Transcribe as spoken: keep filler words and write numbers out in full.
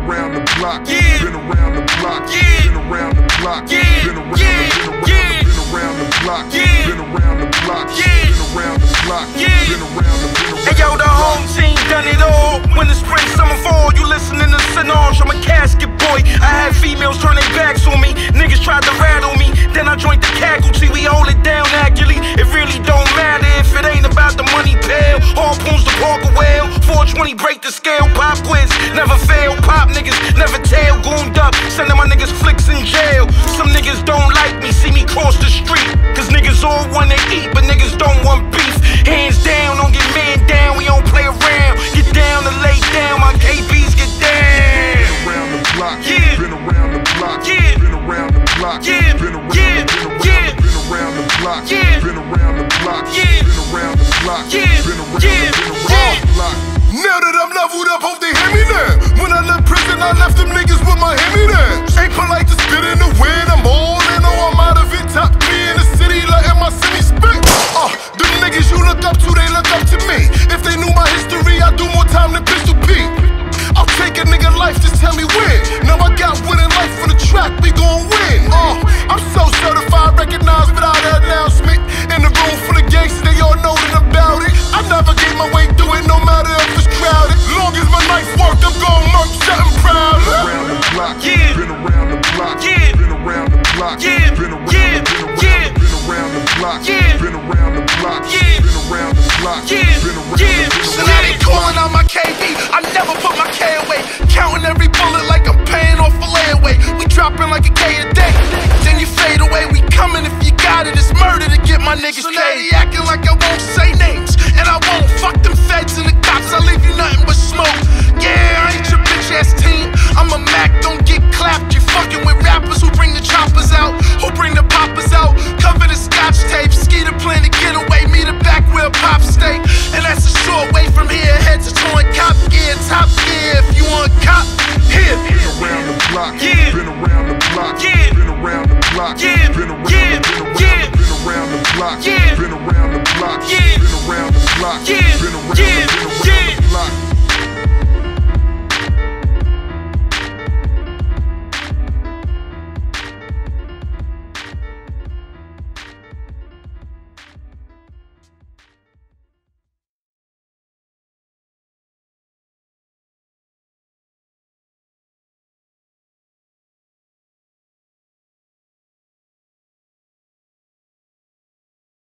around the block, Yeah. been around the block, Yeah. been around the block, Yeah. been around, Yeah. been around, Yeah. been around the block, Yeah. been around the block, Yeah. been around the block, Yeah. been around the, been around Hey yo, the home team done it all. When the spring, summer, fall, you listening to Sinage. I'm a casket boy. I had females turn their backs on me. Niggas tried to rattle me. Then I joined the casualty. We hold it down accurately. It really don't matter if it ain't about the money pail. Harpoons to Parker Whale. four twenty break the scale. Pop quiz never fail. Pop niggas never tail. Gooned up, sending my niggas flicks in jail. Some niggas don't like me, see me cross the street. Cause niggas all wanna eat, but niggas don't want beef. Hands down, don't get man down. We don't play around. Get down and lay down. My K Bs get down. Been around the block, Yeah. been around the block, Yeah. been around the block, Yeah. been around, Yeah. been around, Yeah. been around the block, Yeah. been around the block, Yeah. been around the block, Yeah. been around, Yeah. been around Yeah. the block. Now that I'm leveled up, hope they hear me now. When I left prison, I left them niggas with my Hemi now. Ain't polite to spit in the wind, I'm all in, oh, I'm out of it. Top three in the city, letting my city spit. Uh, them niggas you look up to, they look up to me. If they knew my history, I'd do more time than Pistol Pete. I'll take a nigga life, just tell me when. Now I got winning life for the track, we gon' win. Uh, I'm so certified, recognized without an announcement. In the room full of gangsters, they all know that about it. I navigate my way through it, no matter if it's crowded. Long as my life work, I'm gon' murk something proud. Been around the block, Yeah. been around the block, Yeah. been around the block, Yeah. been around, Yeah. been around, Yeah. been around the block, Yeah. been around the block, Yeah. been around the block, Yeah. been around, Yeah. been So around now the they block. calling out my K D. I never put my K away. Counting every bullet like I'm paying off a layaway. We dropping like a K a day. Then you fade away. We coming if you got it. It's murder to get my niggas so now they acting like I won't say names. And I won't. Fuck them feds and the cops. I leave you nothing but smoke. Yeah, I ain't your bitch ass team. I'm a Mac, don't get clapped. You fucking with rappers who bring the choppers out, who bring the poppers out. Cover the scotch tape. Ski the plane to get away. Meet her back where pop stay. And that's a short way from here. Head to towing cop gear, top gear. If you want cop, here. Been around the block, Yeah. been around the block, Yeah. been around the block, Yeah. been around, Yeah. been around, Yeah. been around the block, Yeah. been around the block, Yeah. been around the block, Yeah. been around, Yeah. been around Yeah. the block.